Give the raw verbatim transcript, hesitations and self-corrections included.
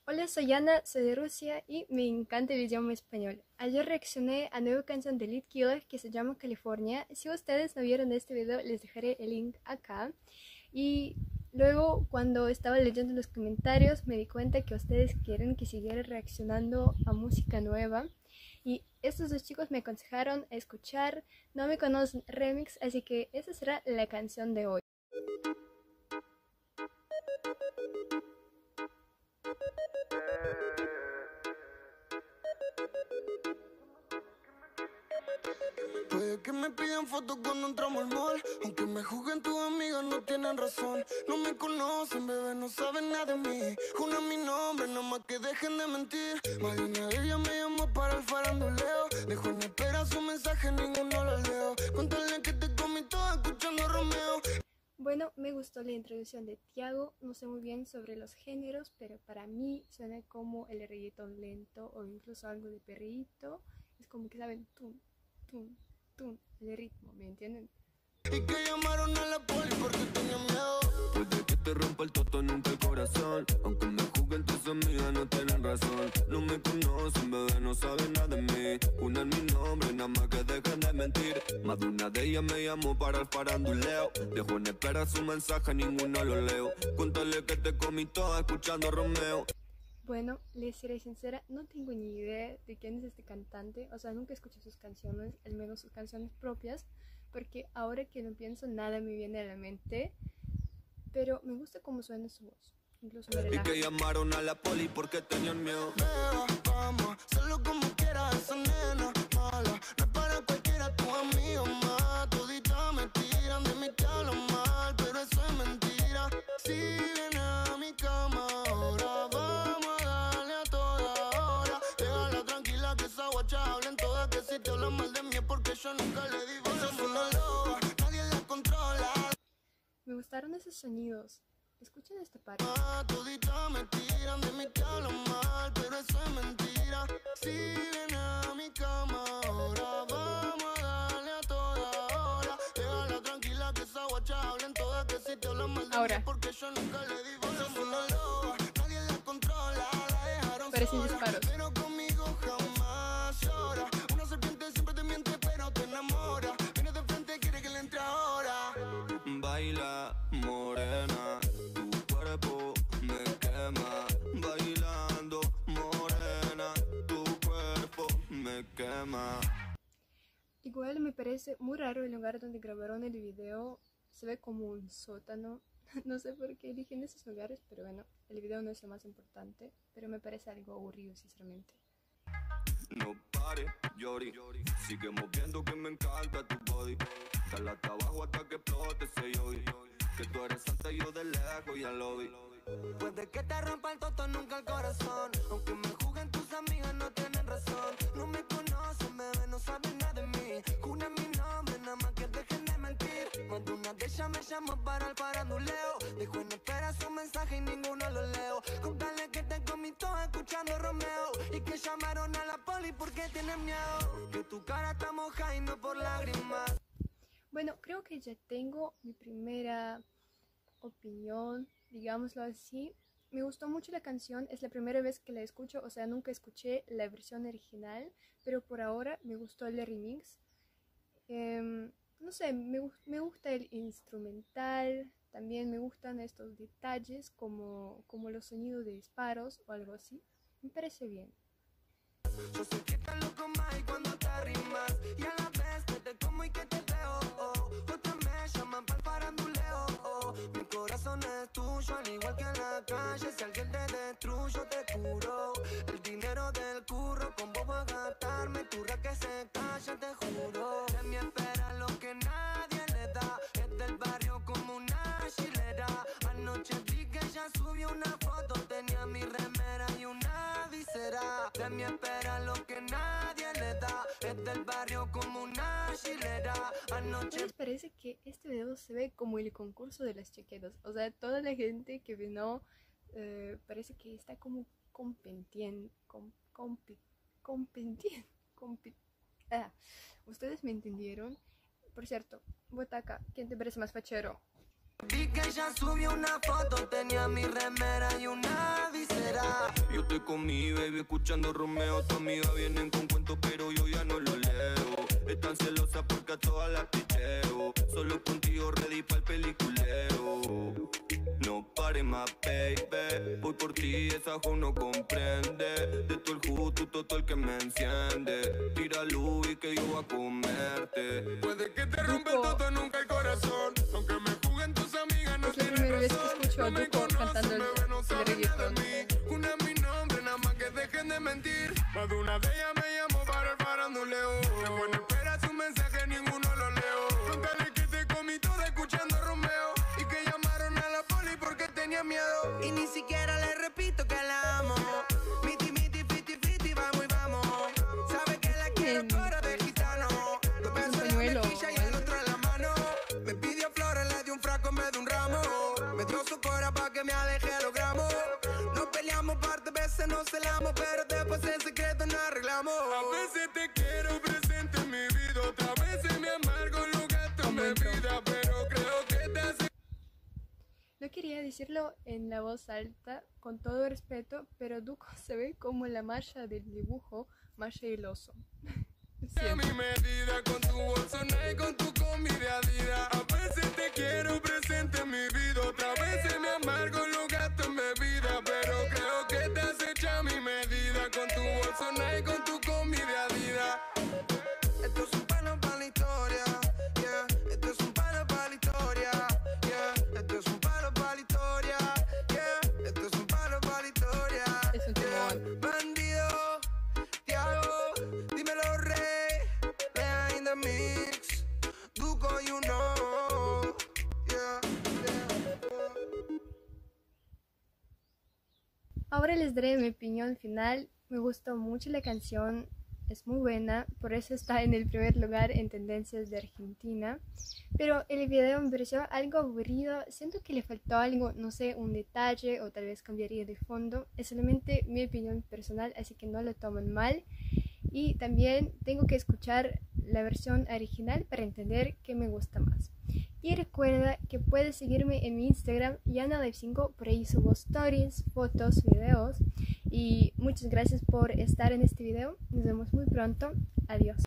Hola, soy Ana, soy de Rusia y me encanta el idioma español. Ayer reaccioné a nueva canción de Lead Killer que se llama California. Si ustedes no vieron este video, les dejaré el link acá. Y luego, cuando estaba leyendo los comentarios, me di cuenta que ustedes quieren que siguiera reaccionando a música nueva. Y estos dos chicos me aconsejaron escuchar No Me Conocen Remix, así que esa será la canción de hoy. Puede que me pidan fotos cuando entramos al mall, aunque me juzguen tus amigas no tienen razón. No me conocen, bebé, no saben nada de mí. Juna mi nombre, no más que dejen de mentir. Más de una de ellas me llamó para el faranduleo. Dejó en espera su mensaje, ninguno lo leo. Cuéntale que te comí todo escuchando a Romeo. Bueno, me gustó la introducción de Tiago, no sé muy bien sobre los géneros, pero para mí suena como el reggaetón lento o incluso algo de perrito. Es como que saben, tum, tum, tum, el ritmo, ¿me entienden? Y que llamaron a la poli porque tenía miedo. Puede que te rompa el toto, nunca el corazón. Aunque me juzguen tus amigas no tienen razón. No me conocen, bebé, no saben nada de mí. Una en mi nombre, nada más que dejen de mentir. Más de una de ellas me llamó para el faranduleo. Dejó en espera su mensaje, ninguno lo leo. Cuéntale que te comí toda escuchando a Romeo. Bueno, les seré sincera, no tengo ni idea de quién es este cantante. O sea, nunca escuché sus canciones, al menos sus canciones propias, porque ahora que lo pienso nada me viene a la mente. Pero me gusta cómo suena su voz, incluso me relaja. Y que llamaron a la poli porque tenían miedo. Beba, vamos, hazlo como quieras, esa nena mala. No es para cualquiera, tu amigo más. Toditas me tiran, de mí te hablan mal, pero eso es mentira. Si viene a mi cama ahora, vamos a darle a toda hora. Déjala tranquila que esa guacha hablen todas, que si te hablan mal de mí es porque yo nunca le di voz. Es una loba, nadie la controla. Me gustaron esos sonidos. Escuchen esta parte. Toditas me tiran, de mí te hablan mal, pero eso es mentira. Si viene a mi cama ahora, vamos a darle a toda hora. Déjala tranquila que esa guacha hablen todas, que si te hablan mal de Ahora. mí porque yo nunca le di voz. Es una loba, nadie la controla, la dejaron Parecen sola, disparos. pero conmigo jamás llora. Una serpiente siempre te miente pero te enamora. Viene de frente, quiere que le entre ahora. Baila, morena, tu cuerpo me quema. Bailando, morena, tu cuerpo me quema. Igual me parece muy raro el lugar donde grabaron el video. Se ve como un sótano. No sé por qué eligen esos lugares, pero bueno, el video no es lo más importante. Pero me parece algo aburrido, sinceramente. No pare, llori, sigue moviendo que me encanta tu body. Dale hasta abajo hasta que explote ese yodi. Que tú eres santa y yo de lejos ya lo vi. Puede que te rompa el toto, nunca el corazón. Aunque me juzguen tus amigas no tienen razón. No me conocen, bebé, no saben nada de mí. Juna mi nombre, nada más que dejen de mentir. Más de una de ellas me llamó para el faranduleo. Dejó en espera su mensaje y ninguno lo leo. Contale que te comí todo escuchando a Romeo. Y que llamaron a la poli porque tienen miedo. Que tu cara está moja y no por lágrimas. Bueno, creo que ya tengo mi primera opinión, digámoslo así. Me gustó mucho la canción, es la primera vez que la escucho, o sea, nunca escuché la versión original, pero por ahora me gustó el remix. Eh, no sé, me, me gusta el instrumental, también me gustan estos detalles como, como los sonidos de disparos o algo así. Me parece bien. Yo sé que te loco más y cuando te arrimas. Y a la vez que te como y que te veo, oh. Otras me llaman pa'l faranduleo, oh. Mi corazón es tuyo, al igual que en la calle. Si alguien te destruyo, te curo. El dinero del curro, con vos voy a gastarme. Tu ra que se calla, te juro. De mí espera lo que nadie le da. Es del barrio como una chilera. Anoche vi que ella subió una foto. Tenía mi remera y una visera. De mi espera lo que nadie le da. Es del barrio como una chilera. ¿No Anoche les parece que este video se ve como el concurso de las chaquetas? O sea, toda la gente que vino eh, parece que está como compitiendo. Com, compi, compitiendo. Compi, ah, ¿ustedes me entendieron? Por cierto, vota acá. ¿Quién te parece más fachero? vi que ella subió una foto. Tenía mi remera y una visera. Yo te comí, baby, escuchando Romeo. Tu amiga vienen con cuentos, pero yo ya no lo leo. Están celosas porque a todas las picheo. Solo contigo ready pa'l peliculeo. No pares más, baby. Voy por ti, esa jo no comprende. De todo el justo, todo el que me enciende. Tira luz y que yo voy a comerte. Puede que te rompa el toto, nunca el corazón. Aunque me juguen tus amigas, no Es la tienen primera vez que razón. escucho a No me Duco conocen, cantando el, bebé, no el saben nada de reggaetón. mí. Una es mi nombre, nada más que dejen de mentir. Más de una de ellas me llamó para el faranduleo. Qué bueno, espera su mensaje, ninguno lo leo. Contale que te comí toda escuchando a Romeo. Y que llamaron a la poli porque tenía miedo. Y ni siquiera le repito que la amo. Miti, miti, fiti, fiti, vamos y vamos. Sabe que la quiero, Bien. cara de gitano. Dos besos en la pañuelo, mejilla y el otro en la mano. Me pidió flores, le di un frasco, me dio un ramo. Me dio su cora pa' que me aleje a los gramos. Nos peleamos par de veces, nos celamos, pero después en secreto nos arreglamos. A veces te quiero presente en mi vida, otra vez me amargo los gastos en mi Momento. vida, pero creo que te hace. No quería decirlo en la voz alta, con todo respeto, pero Duco se ve como la marcha del dibujo, Masha y el oso. Lo A siento. mi medida, con tu bolso Nike, con tu comida Adidas. A veces te quiero presente en mi vida, otra vez me amargo los gastos en mi vida, pero creo que te has hecho a mi medida, con tu bolso Nike, con tu comida Adidas. Esto es un palo para la historia, yeah. Esto es un palo para la historia, yeah. Esto es un palo para la historia, yeah. Esto es un palo para la historia. Es un timón. Bandido, te hago, dímelo rey, behind the mix, Duco you know, yeah, yeah. Ahora les daré mi opinión final. Me gustó mucho la canción, es muy buena, por eso está en el primer lugar en tendencias de Argentina. Pero el video me pareció algo aburrido, siento que le faltó algo, no sé, un detalle o tal vez cambiaría de fondo. Es solamente mi opinión personal, así que no lo tomen mal. Y también tengo que escuchar la versión original para entender qué me gusta más. Y recuerda que puedes seguirme en mi Instagram, Yana Live cinco, por ahí subo stories, fotos, videos. Y muchas gracias por estar en este video. Nos vemos muy pronto. Adiós.